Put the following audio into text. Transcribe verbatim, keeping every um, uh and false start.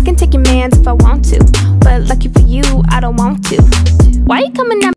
can take your mans if I want to, but lucky for you, I don't want to. Why you coming at